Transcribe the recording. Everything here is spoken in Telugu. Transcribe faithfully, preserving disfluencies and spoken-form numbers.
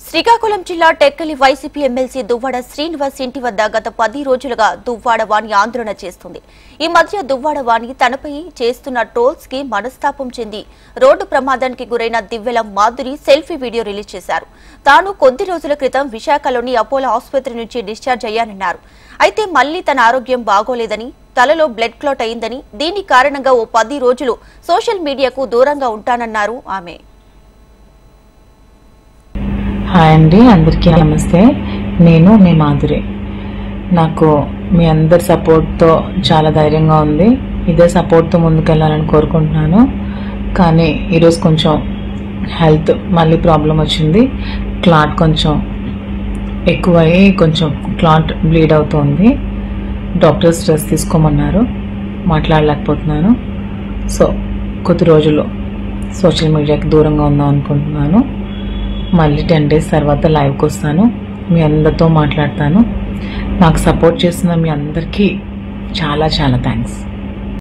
శ్రీకాకుళం జిల్లా టెక్కలి వైసీపీ ఎమ్మెల్సీ దువ్వాడ శ్రీనివాస్ ఇంటి వద్ద గత పది రోజులుగా దువ్వాడ వాణి ఆందోళన చేస్తుంది. ఈ మధ్య దువ్వాడ వాణి తనపై చేస్తున్న ట్రోల్స్ కి మనస్తాపం చెంది రోడ్డు ప్రమాదానికి గురైన Divvela Madhuri selfie video release చేశారు. తాను కొద్ది రోజుల క్రితం విశాఖలోని అపోలో ఆసుపత్రి నుంచి డిశ్చార్జ్ అయ్యానన్నారు. అయితే మళ్లీ తన ఆరోగ్యం బాగోలేదని, తలలో బ్లడ్ క్లాట్ అయిందని, దీని కారణంగా ఓ పది రోజులు సోషల్ మీడియాకు దూరంగా ఉంటానన్నారు ఆమె. హాయ్ అండి, అందరికీ నమస్తే. నేను మీ మాధురి. నాకు మీ అందరి సపోర్ట్తో చాలా ధైర్యంగా ఉంది. ఇదే సపోర్ట్తో ముందుకెళ్ళాలని కోరుకుంటున్నాను. కానీ ఈరోజు కొంచెం హెల్త్ మళ్ళీ ప్రాబ్లం వచ్చింది. క్లాట్ కొంచెం ఎక్కువయ్యి కొంచెం క్లాట్ బ్లీడ్ అవుతుంది. డాక్టర్స్ స్ట్రెస్ తీసుకోమన్నారు. మాట్లాడలేకపోతున్నాను. సో కొద్ది రోజులు సోషల్ మీడియాకి దూరంగా ఉందాం అనుకుంటున్నాను. మళ్ళీ టెన్ డేస్ తర్వాత లైవ్కి వస్తాను. మీ అందరితో మాట్లాడతాను. నాకు సపోర్ట్ చేస్తున్న మీ అందరికీ చాలా చాలా థ్యాంక్స్.